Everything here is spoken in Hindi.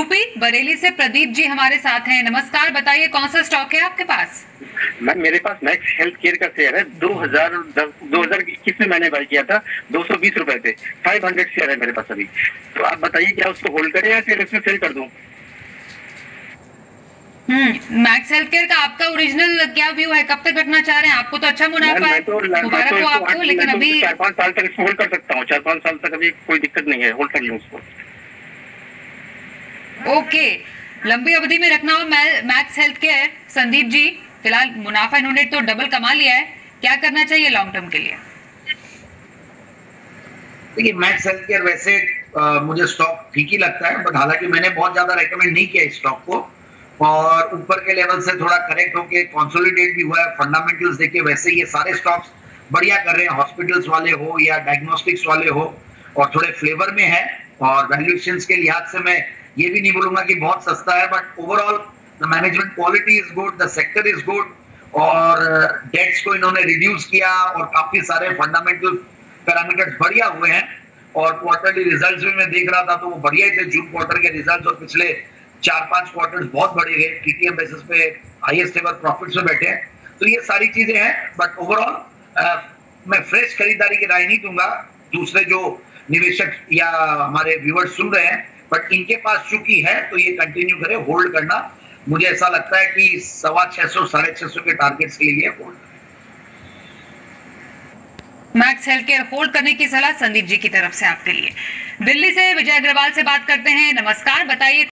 यूपी बरेली से प्रदीप जी हमारे साथ हैं। नमस्कार, बताइए कौन सा स्टॉक है आपके पास? मैम मेरे पास मैक्स हेल्थ केयर का शेयर है। 2021 में मैंने बाय किया था, 220 रुपए थे। 500 शेयर है मेरे पास अभी। तो आप बताइए क्या उसको होल्ड करें या फिर इसमें सेल कर दूं? मैक्स हेल्थ केयर का आपका ओरिजिनल क्या व्यू है? कब तक घटना चाह रहे हैं? आपको तो अच्छा मुनाफा है, मुबारक हो आपको, लेकिन अभी 4-5 साल तक इसको होल्ड कर सकता हूँ। 4-5 साल तक अभी कोई दिक्कत नहीं है, होल्ड कर लूँ उसको। ओके, लंबी अवधि में रखना हो Max Healthcare. Sandeep ji, फिलहाल मुनाफा इन्होंने तो डबल कमा लिया है, क्या करना चाहिए लॉन्ग टर्म के लिए? देखिए, मैक्स हेल्थ केयर वैसे मुझे स्टॉक ठीक ही लगता है, बट हालांकि मैंने बहुत ज्यादा रेकमेंड नहीं किया इस स्टॉक को, और ऊपर के लेवल से थोड़ा करेक्ट होके कंसोलिडेट भी हुआ है। फंडामेंटल्स देखिए, वैसे ये सारे स्टॉक्स बढ़िया कर रहे हैं, हॉस्पिटल्स वाले हो या डायग्नोस्टिक्स वाले हो, और थोड़े फ्लेवर में है। और वैल्यूएशंस के लिहाज से मैं ये भी नहीं बोलूंगा कि बहुत सस्ता है, but overall the management quality is good, the sector is good, और डेट्स को इन्होंने रिड्यूस किया, और काफी सारे फंडामेंटल पैरामीटर्स बढ़िया हुए हैं। और क्वार्टरली रिजल्ट्स भी मैं देख रहा था तो वो बढ़िया ही थे। जून क्वार्टर के रिजल्ट्स और पिछले 4-5 क्वार्टर्स बहुत बढ़े गए, टीटीएम बेसिस पे हाईएस्ट एवर प्रॉफिट्स में बैठे हैं। तो ये सारी चीजें हैं, बट ओवरऑल मैं फ्रेश खरीदारी की राय नहीं दूंगा। दूसरे जो निवेशक या हमारे व्यूअर्स सुन रहे हैं, बट इनके पास चूंकि है तो ये कंटिन्यू करें, होल्ड करना। मुझे ऐसा लगता है कि 650 650 के टारगेट्स के लिए hold. Max Healthcare hold करने की सलाह संदीप जी की तरफ से आपके लिए। दिल्ली से विजय अग्रवाल से बात करते हैं। नमस्कार, बताइए